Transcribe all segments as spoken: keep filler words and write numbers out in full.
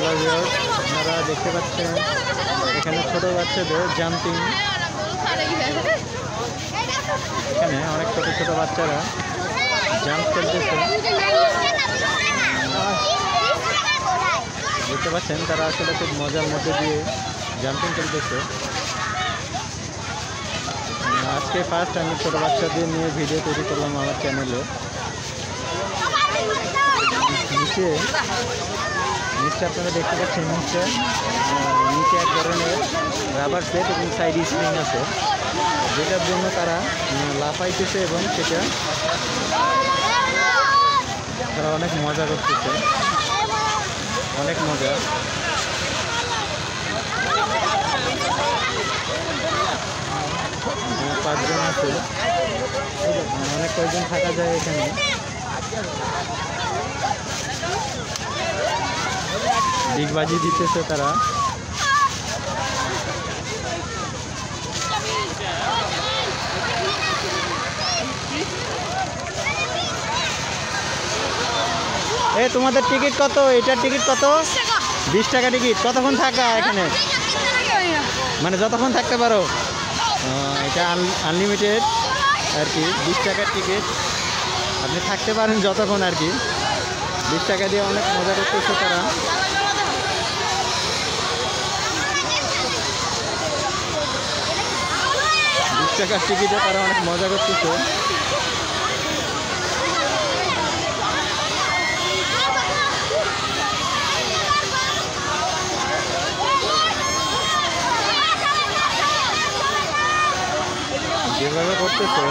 Hello viewers, আপনারা দেখতে পাচ্ছেন এখানে ছোট বাচ্চাদের জাম্পিং। এখানে অনেক ছোট ছোট বাচ্চারা জাম্প করতেছে। দেখতে পাচ্ছেন তারা আসলে খুব মজার মধ্যে দিয়ে জাম্পিং করতেছে। আজকে ফার্স্ট আমি ছোট বাচ্চাদের নিয়ে ভিডিও তৈরি করলাম আমার চ্যানেলে। নিচে নিচে আপনারা দেখতে পাচ্ছেন নিচে নিচে এক ধরনের রাবার সেট এবং সাইড স্প্রিং আছে, যেটার জন্য তারা লাফাইতেছে এবং সেটা তারা অনেক মজা করতেছে, অনেক মজা। পাঁচজন আছে, অনেক কয়েকজন থাকা যায় এখানে। ডিগবাজি দিতেছে তারা। এ তোমাদের টিকিট কত? এটার টিকিট কত? বিশ টাকা টিকিট। কতক্ষণ থাকা এখানে? মানে যতক্ষণ থাকতে পারো। এটা আনলিমিটেড আর কি, বিশ টাকার টিকিট। আপনি থাকতে পারেন যতক্ষণ আর কি। বিশ টাকা দিয়ে অনেক মজা করতেছে তারা। বিশ টাকার টিকিটে তারা অনেক মজা করতেছে। যেভাবে করতেছে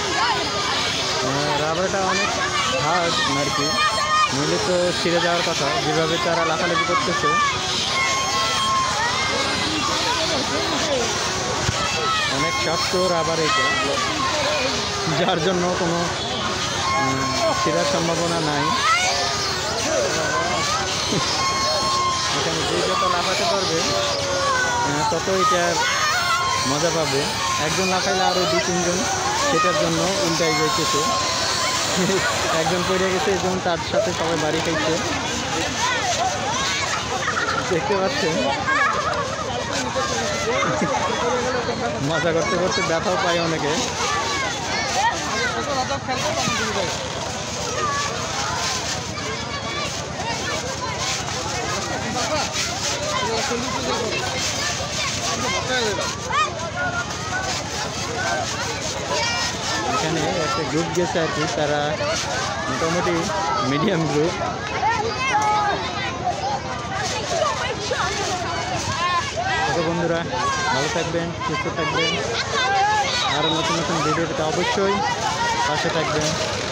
রাবারটা অনেক হার্ড আর কি, নইলে তো ছিঁড়ে যাওয়ার কথা। যেভাবে তারা লাফালাফি করতেছে অনেক শক্ত রাবার এটা, যার জন্য কোনো ছিঁড়ার সম্ভাবনা নাই। এখানে যে যত লাফাতে পারবে তত এটার মজা পাবে। একজন লাফাইলে আরও দু তিনজন সেটার জন্য উল্টাই যাইতেছে। একজন পড়ে গেছে, এবং তার সাথে সবাই বাড়ি খাইছে। দেখতে পাচ্ছেন মজা করতে করতে ব্যথাও পায় অনেকে। এখানে একটা গ্রুপ গেছে আর কি, তারা মোটামুটি মিডিয়াম গ্রুপ। ওকে বন্ধুরা, ভালো থাকবেন, সুস্থ থাকবেন। আরও নতুন নতুন ভিডিও পেতে অবশ্যই পাশে থাকবেন।